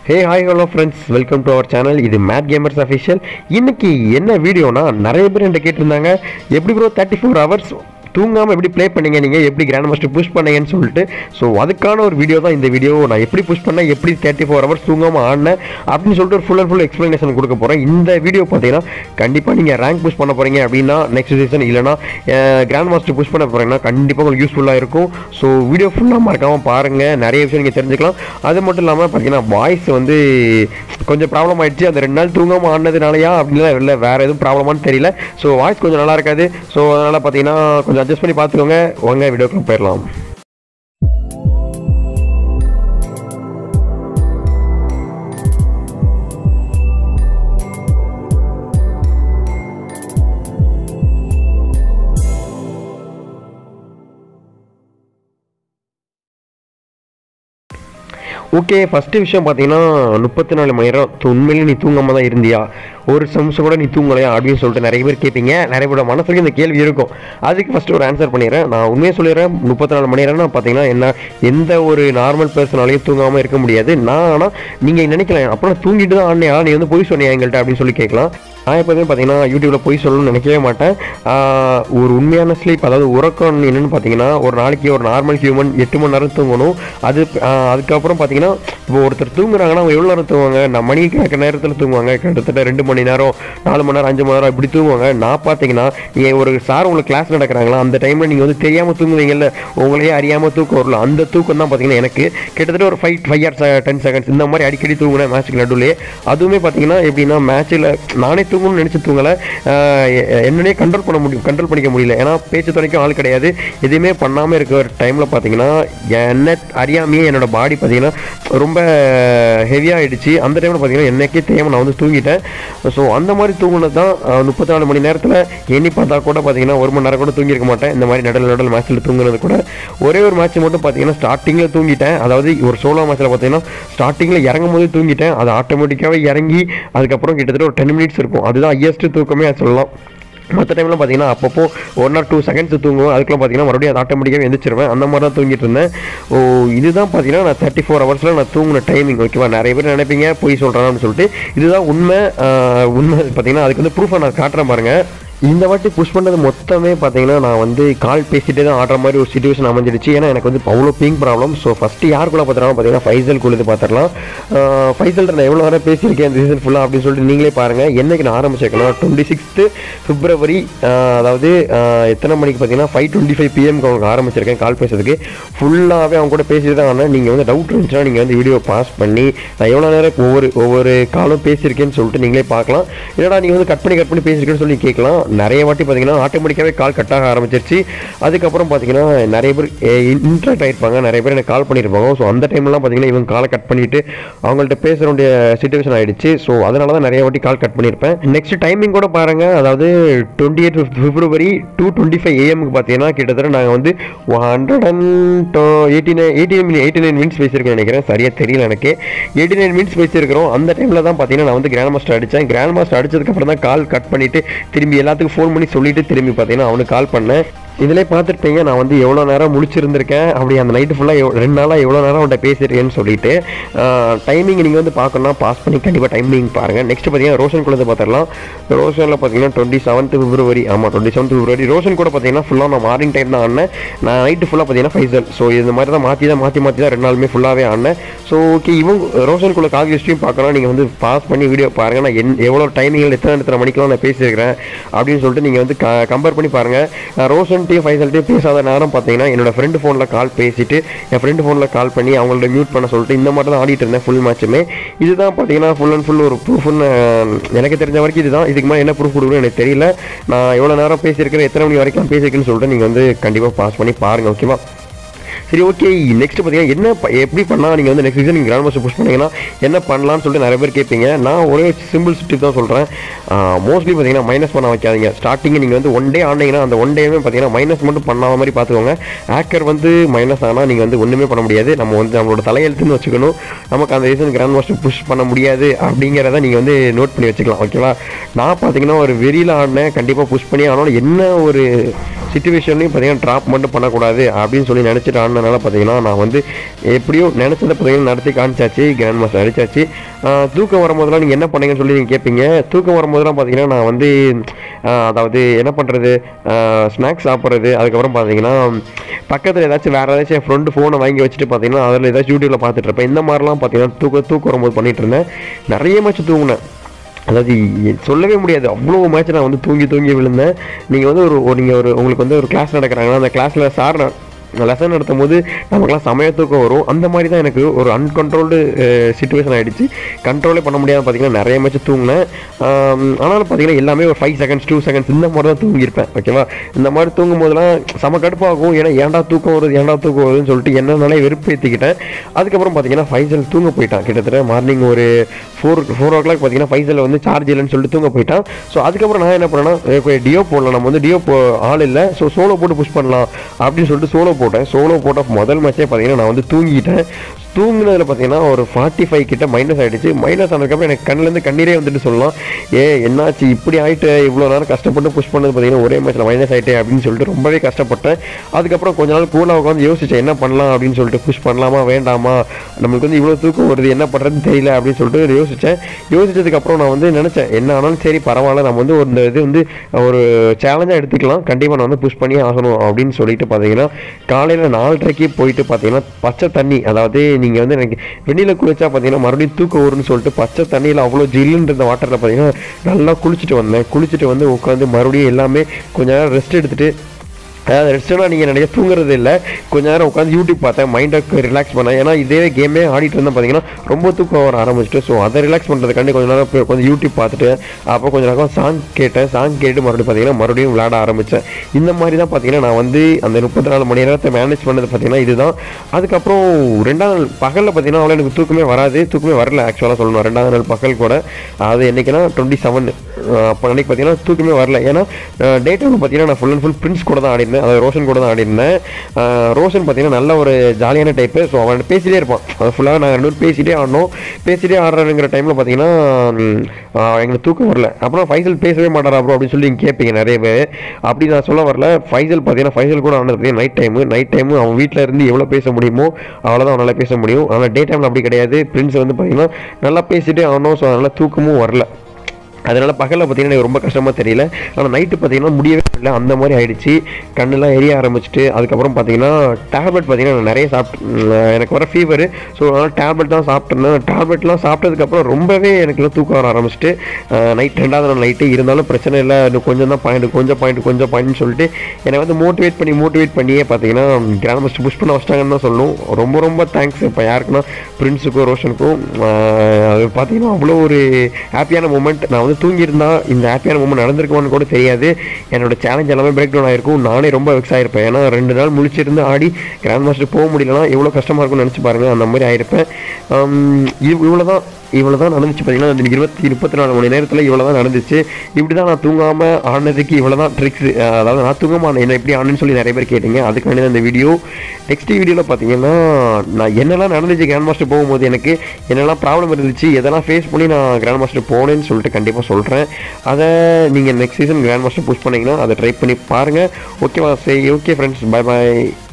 Hey hi hello friends, welcome to our channel. இது Mad Gamers Official. இன்னைக்கு என்ன வீடியோனா நிறைய பேர் என்கிட்ட கேட்டிருந்தாங்க எப்படி bro 34 hours தூங்காமல் எப்படி ப்ளே பண்ணீங்க, நீங்கள் எப்படி கிராண்ட் மாஸ்டர் புஷ் பண்ணீங்கன்னு சொல்லிட்டு. ஸோ அதுக்கான ஒரு வீடியோ தான் இந்த வீடியோ. நான் எப்படி புஷ் பண்ணேன், எப்படி 34 hours தூங்காமல் ஆடினேன் அப்படின்னு சொல்லிட்டு ஒரு ஃபுல் அண்ட் ஃபுல் எக்ஸ்ப்ளனேஷன் கொடுக்க போகிறேன். இந்த வீடியோ பார்த்தீங்கன்னா கண்டிப்பாக நீங்கள் ரேங்க் புஷ் பண்ண போகிறீங்க அப்படின்னா நெக்ஸ்ட் சீசன், இல்லைனா கிராண்ட் மாஸ்டர் புஷ் பண்ண போகிறீங்கன்னா கண்டிப்பாக உங்களுக்கு யூஸ்ஃபுல்லாக இருக்கும். ஸோ வீடியோ ஃபுல்லாக மறக்காமல் பாருங்கள், நிறைய விஷயம் நீங்கள் தெரிஞ்சுக்கலாம். அது மட்டும் இல்லாமல் பார்த்தீங்கன்னா வாய்ஸ் வந்து கொஞ்சம் ப்ராப்ளம் ஆகிடுச்சு. அந்த 2 நாள் தூங்காமல் ஆடினதுனாலயா அப்படின்னா இல்லை வேறு எதுவும் ப்ராப்ளமானு தெரியல. ஸோ வாய்ஸ் கொஞ்சம் நல்லா இருக்காது. ஸோ அதனால் பார்த்தீங்கன்னா கொஞ்சம் அட்ஜஸ்ட் பண்ணி பார்த்துக்கோங்க. வாங்க வீடியோக்குள்ள போயிடலாம். ஓகே, ஃபஸ்ட்டு விஷயம் பார்த்தீங்கன்னா 34 மணி நேரம் உண்மையிலேயே நீ தூங்காமல் தான் இருந்தியா, ஒரு நிமிஷம் கூட நீ தூங்கலையா அப்படின்னு சொல்லிட்டு நிறைய பேர் கேட்பீங்க. நிறைய பேரோட மனசுக்கு இந்த கேள்வி இருக்கும். அதுக்கு ஃபஸ்ட்டு ஒரு ஆன்சர் பண்ணிடுறேன். நான் உண்மையாக சொல்லிடுறேன், 34 மணி நேரம்னா பார்த்தீங்கன்னா எந்த ஒரு நார்மல் பர்சனாலையும் தூங்காமல் இருக்க முடியாது. ஆனால் நீங்கள் நினைக்கலாம் அப்புறம் தூங்கிட்டு தான் ஆடினியா, நீ வந்து போய் சொன்னியா எங்கள்கிட்ட அப்படின்னு சொல்லி கேட்கலாம். நான் எப்போதுமே பார்த்தீங்கன்னா யூடியூப்பில் போய் சொல்லணும்னு நினைக்கவே மாட்டேன். ஒரு உண்மையான ஸ்லீப், அதாவது உறக்கம் என்னென்னு பார்த்தீங்கன்னா ஒரு நாளைக்கு ஒரு நார்மல் ஹியூமன் 8 மணி நேரம் தூங்கணும். அதுக்கப்புறம் பார்த்தீங்கன்னா இப்போ ஒருத்தர் தூங்குறாங்கன்னா அவங்க எவ்வளோ நேரம் தூங்குவாங்க, நான் மணி கணக்கு நேரத்தில் தூங்குவாங்க, கிட்டத்தட்ட 2 மணி நேரம் 4 மணி நேரம் 5 மணி நேரம் இப்படி தூங்குவாங்க. நான் பார்த்தீங்கன்னா நீங்கள் ஒரு சார் உங்களுக்கு கிளாஸ் நடக்கிறாங்களா அந்த டைமில் நீங்கள் வந்து தெரியாமல் தூங்குவீங்கல்ல, உங்களையே அறியாமல் தூக்கம் வரல, அந்த தூக்கம் தான் பார்த்தீங்கன்னா எனக்கு கிட்டத்தட்ட ஒரு 5 hours 10 seconds இந்த மாதிரி அடிக்கடி தூங்குனேன் மேட்ச்சுக்கு நடுவில். அதுவுமே பார்த்தீங்கன்னா எப்படின்னா மேட்ச்சில் நானே தூங்கணும்னு நினச்சி தூங்கலை, என்னன்னே கண்ட்ரோல் பண்ணிக்க முடியல. ஏன்னா பேச்சு துணைக்கும் ஆள் கிடையாது. எதுவுமே பண்ணாமல் இருக்கிற டைமில் பார்த்தீங்கன்னா என்ன அறியாமையே என்னோட பாடி பார்த்தீங்கன்னா ரொம்ப ஹெவியாகிடுச்சு. அந்த டைமில் பார்த்தீங்கன்னா என்னைக்கே தெரியாமல் நான் வந்து தூங்கிட்டேன். ஸோ அந்த மாதிரி தூங்கினது தான் 34 மணி நேரத்தில் எண்ணி பார்த்தா கூட பார்த்தீங்கன்னா 1 மணி நேரம் கூட தூங்கியிருக்க மாட்டேன். இந்த மாதிரி நடுவில் மேட்ச்சில் தூங்குனது கூட ஒரே ஒரு மேட்ச் மட்டும் பார்த்தீங்கன்னா ஸ்டார்டிங்கில் தூங்கிட்டேன். அதாவது ஒரு சோலோ மேட்ச்சில் பார்த்தீங்கன்னா ஸ்டார்டிங்கில் இறங்கும் போது தூங்கிட்டேன். அது ஆட்டோமேட்டிக்காகவே இறங்கி அதுக்கப்புறம் கிட்டத்தட்ட ஒரு 10 minutes இருக்கும். அதுதான் ஹையஸ்ட் தூக்கமே சொல்லலாம். மற்ற டைமில் பார்த்தீங்கன்னா அப்பப்போ 1 or 2 seconds தூங்குவோம். அதுக்குலாம் பார்த்தீங்கன்னா மறுபடியும் அது ஆட்டோமேட்டிக்காக எழுந்திரிச்சிருவேன். அந்த மாதிரி தான் தூங்கிட்டு இருந்தேன். இதுதான் பார்த்தீங்கன்னா நான் 34 hours நான் தூங்கின டைமிங். ஓகேவா, நிறைய பேர் நினைப்பீங்க போய் சொல்கிறேன்னு சொல்லிட்டு. இதுதான் உண்மை. பார்த்தீங்கன்னா அதுக்கு வந்து ப்ரூஃபை நான் காட்டுறேன் பாருங்கள். இந்த வாட்டி புஷ் பண்ணது மொத்தமே பார்த்தீங்கன்னா நான் வந்து கால் பேசிகிட்டே தான் ஆடுற மாதிரி ஒரு சிச்சுவேஷன் அமைஞ்சிடுச்சு. ஏன்னா எனக்கு வந்து அவ்வளோ பிங் ப்ராப்ளம். ஸோ ஃபஸ்ட்டு யாருக்குள்ளே பார்த்தீங்கன்னா ஃபைசல் குழுது பார்த்துடலாம். ஃபைசல் நான் எவ்வளோ நேரம் பேசியிருக்கேன் இந்த சீசன் ஃபுல்லாக அப்படின்னு சொல்லிட்டு நீங்களே பாருங்கள். என்றைக்கு நான் ஆரம்பிச்சிருக்கேன் 26 February, அதாவது எத்தனை மணிக்கு பார்த்தீங்கன்னா 5:25 PM அவங்களுக்கு ஆரம்பிச்சிருக்கேன் கால் பேசுறதுக்கு. ஃபுல்லாகவே அவங்க கூட பேசிட்டு தான் ஆனால் நீங்கள் வந்து டவுட் இருந்துச்சுன்னா நீங்கள் வந்து வீடியோ பாஸ் பண்ணி நான் எவ்வளோ நேரம் ஒவ்வொரு காலும் பேசியிருக்கேன்னு சொல்லிட்டு நீங்களே பார்க்கலாம். இல்லைடா நீங்கள் வந்து கட் பண்ணி பேசியிருக்கேன்னு சொல்லி கேட்கலாம். நிறைய வாட்டி பார்த்தீங்கன்னா ஆட்டோமேட்டிக்காகவே கால் கட் ஆக ஆரம்பிச்சிருச்சு. அதுக்கப்புறம் பார்த்தீங்கன்னா நிறைய பேர் இன்ட்ராக்ட் ஆகிருப்பாங்க, நிறைய பேர் எனக்கு கால் பண்ணியிருப்பாங்க. ஸோ அந்த டைம்லாம் பார்த்தீங்கன்னா இவங்க காலை கட் பண்ணிவிட்டு அவங்கள்ட்ட பேசுகிற வேண்டிய சிச்சுவேஷன் ஆகிடுச்சு. ஸோ அதனால தான் நிறைய வாட்டி கால் கட் பண்ணியிருப்பேன். நெக்ஸ்ட் டைமிங் கூட பாருங்கள், அதாவது 28 February 2:25 AM பார்த்தீங்கன்னா கிட்டத்தட்ட நாங்கள் வந்து 189 minutes பேசியிருக்கேன் நினைக்கிறேன், சரியாக தெரியல எனக்கு. 89 minutes பேசியிருக்கிறோம். அந்த டைமில் தான் பார்த்தீங்கன்னா நான் வந்து கிராண்ட் மாஸ்டர் அடித்தேன். கிராண்ட் மாஸ்டர் அடிச்சதுக்கப்புறம் தான் கால் கட் பண்ணிவிட்டு திரும்பி எல்லாத்துக்கும் ஃபோன் பண்ணி சொல்லிவிட்டு திரும்பி பார்த்தீங்கன்னா அவனுக்கு கால் பண்ணேன். இதிலே பார்த்துருப்பீங்க நான் வந்து எவ்வளோ நேரம் முழிச்சிருந்திருக்கேன், அப்படி அந்த நைட்டு ஃபுல்லாக 2 நாளாக எவ்வளோ நேரம் அவன்கிட்ட பேசியிருக்கேன்னு சொல்லிட்டு. டைமிங் நீங்கள் வந்து பார்க்கணும்னா பாஸ் பண்ணி கண்டிப்பாக டைமிங் பாருங்கள். நெக்ஸ்ட் பார்த்தீங்கன்னா ரோஷன் குள்ளதை பார்த்துடலாம். ரோஷனில் பார்த்தீங்கன்னா 27 February, ஆமாம் 27 February ரோஷன் கூட பார்த்தீங்கன்னா ஃபுல்லாக நான் மார்னிங் டைம் தான் ஆடினேன். நான் நைட்டு ஃபுல்லாக பார்த்தீங்கன்னா ஃபைசல். ஸோ இந்த மாதிரி தான் மாற்றி தான் 2 நாளுமே ஃபுல்லாகவே ஆடினேன். ஸோ ஓகே, இவங்க ரோஷனுக்குள்ள கால் ஹிஸ்ட்ரியும் பார்க்கணும். நீங்கள் வந்து பாஸ் பண்ணி வீடியோ பாருங்கள். நான் எவ்வளோ டைமிங்கில் எத்தனை மணிக்கெலாம் நான் பேசியிருக்கிறேன் அப்படின்னு சொல்லிட்டு நீங்கள் வந்து கம்பேர் பண்ணி பாருங்கள். ரோஷன் ஃபைசல்ட்டே பேசாத நேரம் பார்த்தீங்கன்னா என்னோட ஃப்ரெண்டு ஃபோனில் கால் பேசிட்டு என் ஃப்ரெண்டு ஃபோனில் கால் பண்ணி அவங்கள்ட்ட மியூட் பண்ண சொல்லிட்டு இந்த மாதிரி தான் ஆடிட்டு இருந்தேன் ஃபுல் மேட்சுமே. இதுதான் பார்த்தீங்கன்னா ஃபுல் அண்ட் ஃபுல் ஒரு ப்ரூஃப்னு எனக்கு தெரிஞ்ச வரைக்கும் இதுதான். இதுக்கு மேலே என்ன ப்ரூஃப் கொடுக்கணும்னு எனக்கு தெரியல. நான் எவ்வளோ நேரம் பேசியிருக்கிறேன், எத்தனை மணி வரைக்கும் பேசியிருக்கேன்னு சொல்லிட்டு நீங்கள் வந்து கண்டிப்பாக பாஸ் பண்ணி பாருங்கள். ஓகேவா, சரி ஓகே. நெக்ஸ்ட் பார்த்தீங்கன்னா என்ன எப்படி பண்ணால் நீங்கள் வந்து நெக்ஸ்ட் சீசன் நீங்கள் கிராண்ட் மாஸ்டர் புஷ் பண்ணிங்கன்னா என்ன பண்ணலான்னு சொல்லிட்டு நிறைய பேர் கேட்பீங்க. நான் ஒரே சிம்பிள் டிப் தான் சொல்கிறேன். மோஸ்ட்லி பார்த்தீங்கன்னா மைனஸ் பண்ண வைக்காதீங்க. ஸ்டார்டிங்கு நீங்கள் வந்து 1 day ஆனீங்கன்னா அந்த 1 dayமே பார்த்தீங்கன்னா மைனஸ் மட்டும் பண்ணாத மாதிரி பார்த்துக்கோங்க. ஹேக்கர் வந்து மைனஸ் ஆனால் நீங்கள் வந்து ஒன்றுமே பண்ண முடியாது. நம்ம வந்து நம்மளோட தலையெழுத்துன்னு வச்சுக்கணும். நமக்கு அந்த சீசன் கிராண்ட் மாஸ்டர் புஷ் பண்ண முடியாது அப்படிங்கிறத நீங்கள் வந்து நோட் பண்ணி வச்சுக்கலாம். ஓகேவா, நான் பார்த்தீங்கன்னா ஒரு வெறியில் ஆடினேன், கண்டிப்பாக புஷ் பண்ணி. ஆனால் என்ன ஒரு சிச்சுவேஷன்லையும் பார்த்தீங்கன்னா ட்ராப் மட்டும் பண்ணக்கூடாது அப்படின்னு சொல்லி நினச்சிட்டு ஆனதுனால பார்த்தீங்கன்னா நான் வந்து எப்படியோ நினச்சதை பார்த்தீங்கன்னா நடத்தி காமிச்சாச்சு, கிராண்ட் மாஸ்டர் அடிச்சாச்சு. தூக்கம் வரும்போதெல்லாம் நீங்கள் என்ன பண்ணீங்கன்னு சொல்லி நீங்கள் கேட்பீங்க. தூக்கம் வரும்போதெல்லாம் பார்த்தீங்கன்னா நான் வந்து அதாவது என்ன பண்ணுறது, ஸ்நாக்ஸ் சாப்பிட்றது, அதுக்கப்புறம் பார்த்தீங்கன்னா பக்கத்தில் ஏதாச்சும் வேறு ஏதாச்சும் என் ஃப்ரெண்டு ஃபோனை வாங்கி வச்சுட்டு பார்த்தீங்கன்னா அதில் ஏதாச்சும் யூடியூப்பில் பார்த்துட்டு இருப்பேன். இந்த மாதிரிலாம் பார்த்தீங்கன்னா தூக்கம் வரும்போது பண்ணிகிட்டு இருந்தேன். நிறைய மேட்ச் தூங்கினேன். அதாவது சொல்லவே முடியாது, அவ்வளோ மேட்ச் நான் வந்து தூங்கி விழுந்தேன். நீங்கள் வந்து உங்களுக்கு வந்து ஒரு கிளாஸ் நடக்கிறாங்கன்னா அந்த கிளாஸில் சார் லெசன் நடத்தும் போது நமக்குலாம் சமய தூக்கம் வரும். அந்த மாதிரி தான் எனக்கு ஒரு அன்கண்ட்ரோல்டு சிச்சுவேஷன் ஆகிடுச்சு. கண்ட்ரோலே பண்ண முடியாமல் பார்த்தீங்கன்னா நிறைய மேட்ச் தூங்கினேன். ஆனாலும் பார்த்தீங்கன்னா எல்லாமே ஒரு 5 செகண்ட்ஸ் 2 செகண்ட்ஸ் இந்த மாதிரி தான் தூங்கியிருப்பேன். ஓகேவா, இந்த மாதிரி தூங்கும் போதெல்லாம் செம கடுப்பாகும். ஏன்னா ஏன்டா தூக்கம் வருதுன்னு சொல்லிட்டு என்னன்னாலே வெறுப்பேற்றிக்கிட்டேன். அதுக்கப்புறம் பார்த்தீங்கன்னா ஃபைசல் தூங்க போயிட்டான். கிட்டத்தட்ட மார்னிங் ஒரு 4 o'clock பார்த்தீங்கன்னா ஃபைசல் வந்து சார்ஜ் இல்லைன்னு சொல்லிட்டு தூங்க போயிட்டான். ஸோ அதுக்கப்புறம் நான் என்ன பண்ணேன்னா டியோ போடலாம், நம்ம வந்து டியோ ஆள் இல்லை, ஸோ சோலோ போட்டு புஷ் பண்ணலாம் அப்படின்னு சொல்லிட்டு சோலோ போட்ட முதல் மேட்சே பார்த்தீங்கன்னா நான் வந்து தூங்கிட்டேன். தூங்கினதில் பார்த்தீங்கன்னா ஒரு 45 கிட்ட மைனஸ் ஆகிடுச்சு. மைனஸ் ஆனதுக்கப்புறம் எனக்கு கண்ணிலேருந்து கண்ணீரே வந்துட்டு சொல்லலாம். என்னாச்சு இப்படி ஆகிட்டு, இவ்வளோ நேரம் கஷ்டப்பட்டு புஷ் பண்ணது பார்த்தீங்கன்னா ஒரே மேட்ச்சில் மைனஸ் ஆகிட்டே அப்படின்னு சொல்லிட்டு ரொம்பவே கஷ்டப்பட்டேன். அதுக்கப்புறம் கொஞ்ச நாள் கூலாக உட்காந்து யோசிச்சேன் என்ன பண்ணலாம் அப்படின்னு சொல்லிட்டு, புஷ் பண்ணலாமா வேண்டாமா, நம்மளுக்கு வந்து இவ்வளோ தூக்கம் வருது என்ன பண்ணுறதுன்னு தெரியல அப்படின்னு சொல்லிட்டு யோசிச்சதுக்கப்புறம் நான் வந்து நினச்சேன் என்ன ஆனாலும் சரி பரவாயில்ல, நம்ம வந்து இந்த இது வந்து ஒரு சேலஞ்சாக எடுத்துக்கலாம், கண்டிப்பாக நான் வந்து புஷ் பண்ணி ஆகணும் அப்படின்னு சொல்லிட்டு பார்த்தீங்கன்னா காலையில் 4:30க்கு போயிட்டு பார்த்தீங்கன்னா பச்சை தண்ணி, அதாவது நீங்கள் வந்து எனக்கு வெண்ணில குளிச்சா பார்த்தீங்கன்னா மறுபடியும் தூக்கம் வரும்னு சொல்லிட்டு பச்சை தண்ணியில் அவ்வளோ ஜில்லுன்ற இந்த வாட்டரில் பார்த்தீங்கன்னா நல்லா குளிச்சுட்டு வந்து உட்காந்து மறுபடியும் எல்லாமே கொஞ்சம் நேரம் ரெஸ்ட் எடுத்துகிட்டு, அதாவது ரெஸ்ட்னா நீங்கள் நிறைய தூங்குறது இல்லை, கொஞ்ச நேரம் உட்காந்து யூடியூப் பார்த்தேன், மைண்டை ரிலாக்ஸ் பண்ணேன். ஏன்னா இதே கேமே ஆடிட்டு இருந்தேன் பார்த்தீங்கன்னா ரொம்ப தூக்கம் வர ஆரம்பிச்சிட்டு, ஸோ அதை ரிலாக்ஸ் பண்ணுறதுக்காண்டி கொஞ்சம் நேரம் கொஞ்சம் யூடியூப் பார்த்துட்டு அப்புறம் கொஞ்சம் நேரம் சாங் கேட்டு மறுபடியும் விளையாட ஆரம்பித்தேன். இந்த மாதிரி தான் பார்த்தீங்கன்னா நான் வந்து அந்த 34 மணி நேரத்தை மேனேஜ் பண்ணது பார்த்தீங்கன்னா இதுதான். அதுக்கப்புறம் 2வது நாள் பகலில் பார்த்தீங்கன்னா அவ்வளோ எனக்கு தூக்கமே வரல ஆக்சுவலாக சொல்லணும். 2வது நாள் பகல் கூட, அது என்றைக்குன்னா 27 அப்போ அன்றைக்கி பார்த்தீங்கன்னா தூக்கமே வரல. ஏன்னா டே டைமில் பார்த்தீங்கன்னா நான் ஃபுல் அண்ட் ஃபுல் பிரின்ஸ் கூட தான் ஆடிருந்தேன், அதாவது ரோஷன் கூட தான் ஆடிருந்தேன். ரோஷன் பார்த்தீங்கன்னா நல்ல ஒரு ஜாலியான டைப்பு. ஸோ அவன் பேசிகிட்டே இருப்பான், அது ஃபுல்லாக நாங்கள் 2 பேரும் பேசிகிட்டே ஆடுறங்கிற டைமில் பார்த்தீங்கன்னா எங்களுக்கு தூக்கம் வரல. அப்புறம் ஃபைசல் பேசவே மாட்டாரா ப்ரோ அப்படின்னு சொல்லி நீங்கள் கேட்பீங்க நிறைய பேர். அப்படி நான் சொல்ல வரல. ஃபைசல் கூட ஆனது பார்த்தீங்கன்னா நைட் டைமு அவன் வீட்டில் இருந்து எவ்வளோ பேச முடியுமோ அவ்வளோதான் அவனால் பேச முடியும். ஆனால் டே டைமில் அப்படி கிடையாது. பிரின்ஸ் வந்து பார்த்தீங்கன்னா நல்லா பேசிகிட்டே ஆனோம். ஸோ அதனால் தூக்கமும் வரல. அதனால் பகலில் பார்த்தீங்கன்னா எனக்கு ரொம்ப கஷ்டமாக தெரியல. ஆனால் நைட்டு பார்த்தீங்கன்னா முடியவே இல்லை, அந்த மாதிரி ஆகிடுச்சு. கண்ணெல்லாம் எரிய ஆரம்பிச்சிட்டு அதுக்கப்புறம் பார்த்தீங்கன்னா டேப்லெட் பார்த்தீங்கன்னா நான் நிறைய எனக்கு வர ஃபீவரு. ஸோ அதனால் டேப்லெட் தான் சாப்பிட்ருந்தேன். டேப்லெட்லாம் சாப்பிட்டதுக்கப்புறம் ரொம்பவே எனக்கு தூக்கம் வர ஆரம்பிச்சிட்டு நைட் 2வது நாள் நைட்டு இருந்தாலும் பிரச்சனை இல்லை, இன்னும் கொஞ்சம் பாயிண்ட்னு சொல்லிட்டு என்னை வந்து மோட்டிவேட் பண்ணியே பார்த்தீங்கன்னா கிராண்ட் மாஸ்டர் புஷ் பண்ண வச்சிட்டாங்கன்னு தான் சொல்லணும். ரொம்ப தேங்க்ஸ் இப்போ யாருக்குன்னா பிரின்ஸுக்கும் ரோஷனுக்கும். அது பார்த்தீங்கன்னா அவ்வளோ ஒரு ஹாப்பியான மூமெண்ட். நான் வந்து தூங்கியிருந்தா இந்த ஹாப்பியான மூமெண்ட் நடந்திருக்குமான்னு கூட தெரியாது. என்னோட சேலஞ்ச் எல்லாமே பிரேக் டவுன் ஆகிருக்கும். நானே ரொம்ப வெக்ஸ் ஆகிருப்பேன். ஏன்னா 2 நாள் முழிச்சிருந்து ஆடி கிராண்ட் மாஸ்டர் போக முடியலன்னா எவ்வளோ கஷ்டமாக இருக்கும்னு நினச்சி பாருங்கள். அந்த மாதிரி ஆகிருப்பேன். இவ்வளோ தான் நடந்துச்சு பார்த்தீங்கன்னா அந்த 24 மணி நேரத்தில் இவ்வளோ தான் நடந்துச்சு. இப்படி தான் நான் தூங்காமல் ஆடினதுக்கு இவ்வளோ தான் ட்ரிக்ஸ். அதாவது நான் தூங்காமல் என்ன எப்படி ஆடுன்னு சொல்லி நிறைய பேர் கேட்டீங்க, அதுக்காண்டி தான் இந்த வீடியோ. நெக்ஸ்ட் வீடியோவில் பார்த்தீங்கன்னா நான் என்னெல்லாம் நடந்துச்சு கிராண்ட் மாஸ்டர் போகும்போது, எனக்கு என்னெல்லாம் ப்ராப்ளம் இருந்துச்சு, எதெல்லாம் ஃபேஸ் பண்ணி நான் கிராண்ட் மாஸ்டர் போனேன்னு சொல்லிட்டு கண்டிப்பாக சொல்கிறேன். அதை நீங்கள் next season grandmaster push பண்ணிங்கன்னா அதை ட்ரை பண்ணி பாருங்கள். ஓகேவா? சரி, ஓகே ஃப்ரெண்ட்ஸ், பை பாய்.